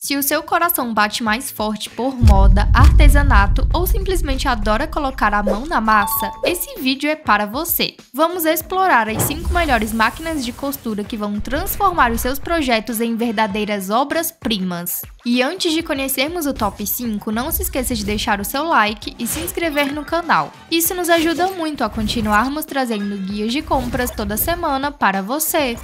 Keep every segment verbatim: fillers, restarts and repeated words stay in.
Se o seu coração bate mais forte por moda, artesanato ou simplesmente adora colocar a mão na massa, esse vídeo é para você. Vamos explorar as cinco melhores máquinas de costura que vão transformar os seus projetos em verdadeiras obras-primas. E antes de conhecermos o top cinco, não se esqueça de deixar o seu like e se inscrever no canal. Isso nos ajuda muito a continuarmos trazendo guias de compras toda semana para você.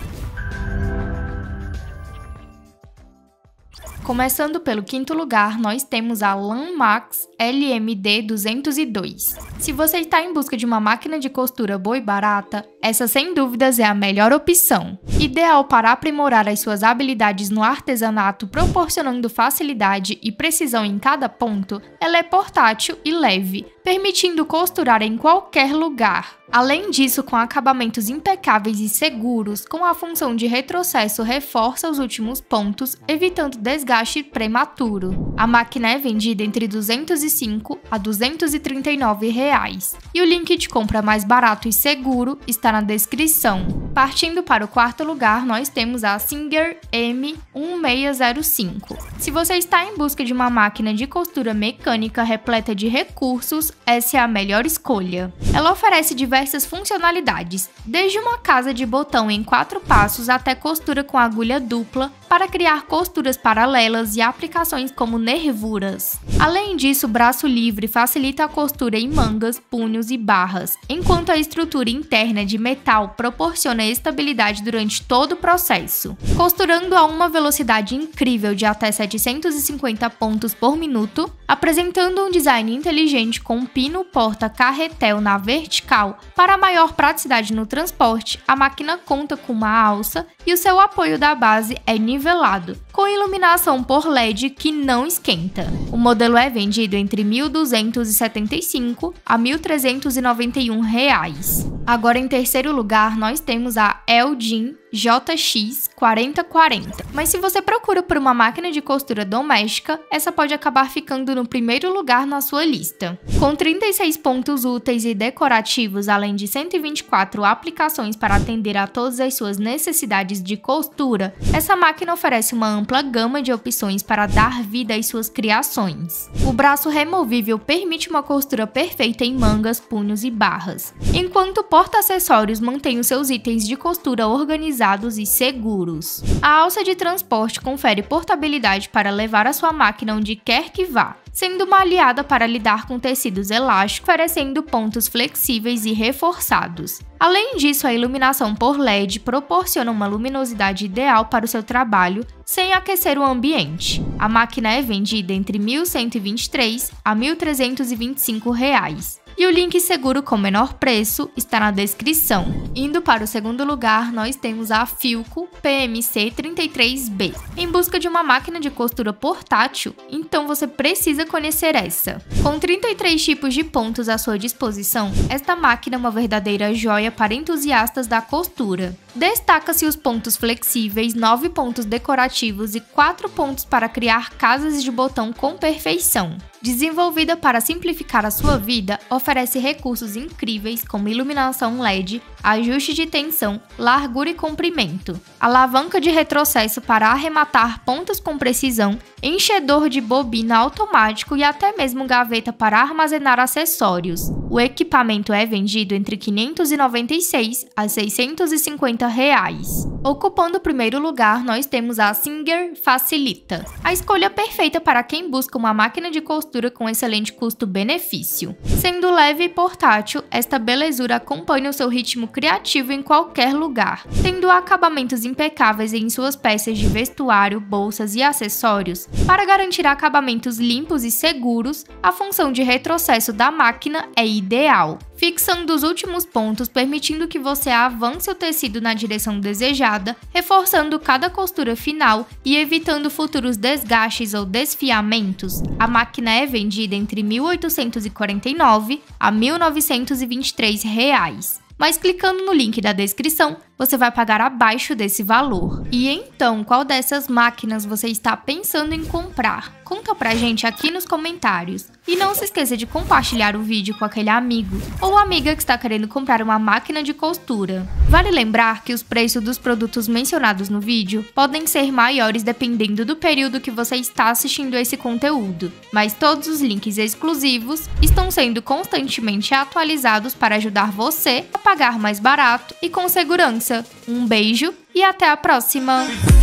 Começando pelo quinto lugar, nós temos a Lanmax L M D duzentos e dois. Se você está em busca de uma máquina de costura boa e barata, essa sem dúvidas é a melhor opção. Ideal para aprimorar as suas habilidades no artesanato, proporcionando facilidade e precisão em cada ponto, ela é portátil e leve, permitindo costurar em qualquer lugar. Além disso, com acabamentos impecáveis e seguros, com a função de retrocesso reforça os últimos pontos, evitando desgaste prematuro. A máquina é vendida entre duzentos e cinco a duzentos e trinta e nove reais. E o link de compra mais barato e seguro está na descrição. Partindo para o quarto lugar, nós temos a Singer M um seis zero cinco. Se você está em busca de uma máquina de costura mecânica repleta de recursos, essa é a melhor escolha. Ela oferece diversas funcionalidades, desde uma casa de botão em quatro passos até costura com agulha dupla para criar costuras paralelas e aplicações como nervuras. Além disso, o braço livre facilita a costura em mangas, punhos e barras, enquanto a estrutura interna de metal proporciona estabilidade durante todo o processo. Costurando a uma velocidade incrível de até setecentos e cinquenta pontos por minuto, apresentando um design inteligente com um pino porta-carretel na vertical para maior praticidade no transporte, a máquina conta com uma alça e o seu apoio da base é nivelado, com iluminação por L E D que não esquenta. O modelo é vendido entre mil duzentos e setenta e cinco a mil trezentos e noventa e um reais. Agora, em terceiro lugar, nós temos a Elgin J X quarenta quarenta. Mas se você procura por uma máquina de costura doméstica, essa pode acabar ficando no primeiro lugar na sua lista. Com trinta e seis pontos úteis e decorativos, além de cento e vinte e quatro aplicações para atender a todas as suas necessidades de costura, essa máquina oferece uma ampla gama de opções para dar vida às suas criações. O braço removível permite uma costura perfeita em mangas, punhos e barras, enquanto o porta-acessórios mantém os seus itens de costura organizados e seguros. A alça de transporte confere portabilidade para levar a sua máquina onde quer que vá, sendo uma aliada para lidar com tecidos elásticos, oferecendo pontos flexíveis e reforçados. Além disso, a iluminação por L E D proporciona uma luminosidade ideal para o seu trabalho, sem aquecer o ambiente. A máquina é vendida entre mil cento e vinte e três a mil trezentos e vinte e cinco reais. E o link seguro com menor preço está na descrição. Indo para o segundo lugar, nós temos a Filco P M C trinta e três B. Em busca de uma máquina de costura portátil? Então você precisa conhecer essa. Com trinta e três tipos de pontos à sua disposição, esta máquina é uma verdadeira joia para entusiastas da costura. Destaca-se os pontos flexíveis, nove pontos decorativos e quatro pontos para criar casas de botão com perfeição. Desenvolvida para simplificar a sua vida, oferece recursos incríveis como iluminação L E D, ajuste de tensão, largura e comprimento, alavanca de retrocesso para arrematar pontos com precisão, enchedor de bobina automático e até mesmo gaveta para armazenar acessórios. O equipamento é vendido entre quinhentos e noventa e seis a seiscentos e cinquenta reais. Ocupando o primeiro lugar, nós temos a Singer Facilita, a escolha perfeita para quem busca uma máquina de costura com excelente custo-benefício. Sendo leve e portátil, esta belezura acompanha o seu ritmo criativo em qualquer lugar, tendo acabamentos impecáveis em suas peças de vestuário, bolsas e acessórios. Para garantir acabamentos limpos e seguros, a função de retrocesso da máquina é ideal, fixando os últimos pontos, permitindo que você avance o tecido na direção desejada, reforçando cada costura final e evitando futuros desgastes ou desfiamentos. A máquina é vendida entre mil oitocentos e quarenta e nove a mil novecentos e vinte e três reais. Mas clicando no link da descrição, você vai pagar abaixo desse valor. E então, qual dessas máquinas você está pensando em comprar? Conta pra gente aqui nos comentários. E não se esqueça de compartilhar o vídeo com aquele amigo ou amiga que está querendo comprar uma máquina de costura. Vale lembrar que os preços dos produtos mencionados no vídeo podem ser maiores dependendo do período que você está assistindo esse conteúdo, mas todos os links exclusivos estão sendo constantemente atualizados para ajudar você a pagar mais barato e com segurança. Um beijo e até a próxima!